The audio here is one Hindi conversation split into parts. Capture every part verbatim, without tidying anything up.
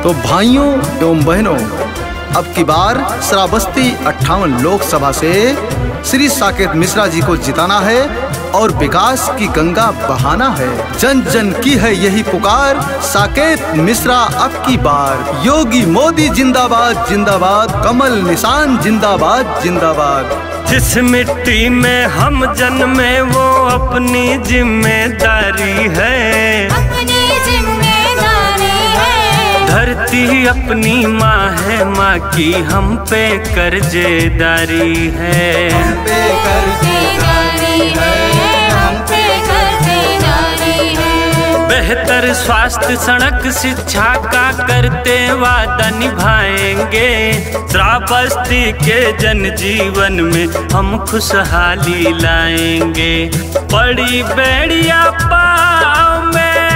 तो भाइयों एवं बहनों, अब की बार श्रावस्ती अट्ठावन लोकसभा से श्री साकेत मिश्रा जी को जिताना है और विकास की गंगा बहाना है। जन जन की है यही पुकार, साकेत मिश्रा अब की बार। योगी मोदी जिंदाबाद जिंदाबाद, कमल निशान जिंदाबाद जिंदाबाद। जिस मिट्टी में हम जन्मे वो अपनी जिम्मेदारी है, अपनी जिम्मेदारी है। धरती अपनी माँ है, माँ की हम पे कर्जेदारी है, हम पे कर्जेदारी है, हम पे कर्जेदारी है। बेहतर स्वास्थ्य सड़क शिक्षा का करते वादा निभाएंगे। श्रावस्ती के जनजीवन में हम खुशहाली लाएंगे। बड़ी बेड़िया पाँव में,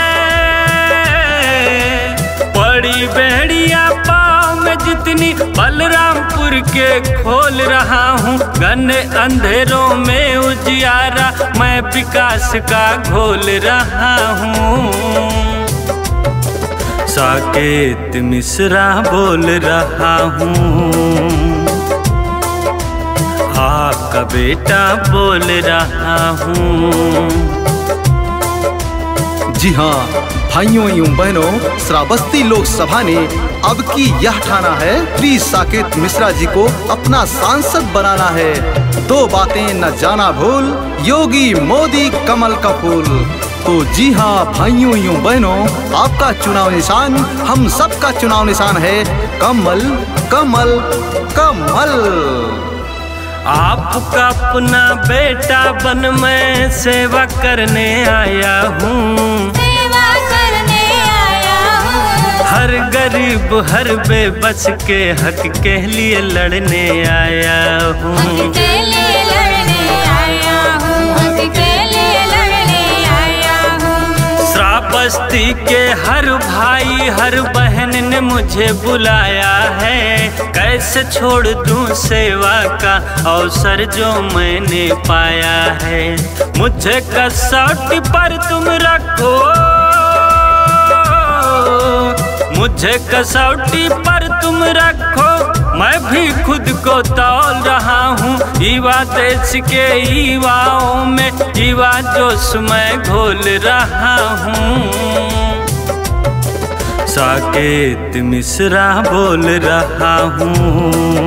बड़ी बेड़िया पाँव में जितनी बलरामपुर के खोल रहा हूँ। घने अंधेरों में उजियारा मैं विकास का घोल रहा हूँ। साकेत मिश्रा बोल रहा हूँ, आपका बेटा बोल रहा हूँ। जी हाँ भाइयों एवं बहनों, श्रावस्ती लोकसभा ने अब की यह ठाना है, श्री साकेत मिश्रा जी को अपना सांसद बनाना है। दो बातें न जाना भूल, योगी मोदी कमल का फूल। तो जी हाँ भाइयों एवं बहनों, आपका चुनाव निशान हम सबका चुनाव निशान है, कमल कमल कमल। आपका अपना बेटा बन मैं सेवा करने आया हूँ, सेवा करने आया हूँ। हर गरीब हर बेबस के हक के लिए लड़ने आया हूँ, हक के लिए लड़ने आया हूँ, हक के लिए लड़ने आया हूँ। श्रावस्ती के हर भाई हर बहन ने मुझे बुलाया है। कैसे छोड़ दूं सेवा का अवसर जो मैंने पाया है। मुझे कसौटी पर तुम रखो, मुझे कसौटी पर तुम रखो। मैं भी खुद को तौल रहा हूँ। युवा देश के युवाओं में युवा जोश मैं घोल रहा हूँ। साकेत मिश्रा बोल रहा हूँ,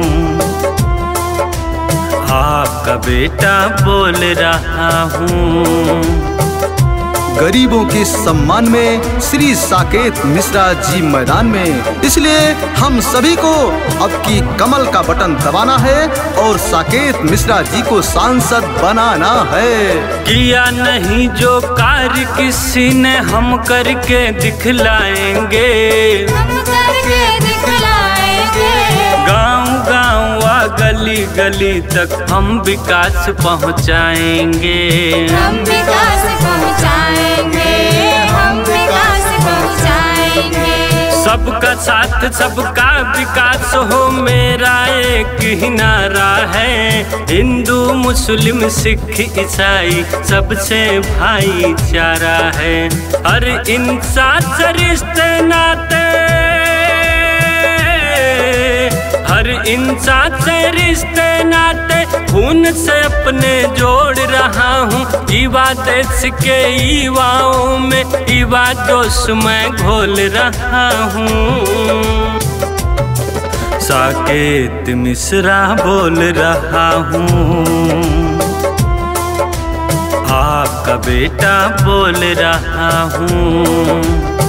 आपका बेटा बोल रहा हूँ। गरीबों के सम्मान में श्री साकेत मिश्रा जी मैदान में, इसलिए हम सभी को अब की कमल का बटन दबाना है और साकेत मिश्रा जी को सांसद बनाना है। किया नहीं जो कार्य किसी ने हम करके दिखलाएंगे, हम करके दिखलाएंगे। गाँव गाँव व गली गली तक हम विकास पहुँचाएंगे, हम विकास पहुँचाएंगे, हम विकास पहुँचाएंगे। सबका साथ सबका विकास हो मेरा एक ही नारा है। हिंदू मुस्लिम सिख ईसाई सबसे भाईचारा है। हर इंसान से रिश्ते नाते, हर इंसान से रिश्ते नाते खून से अपने जोड़ रहा हूँ। युवा देश के युवाओं में युवा जोश मैं घोल रहा हूँ। साकेत मिश्रा बोल रहा हूँ, आपका बेटा बोल रहा हूँ।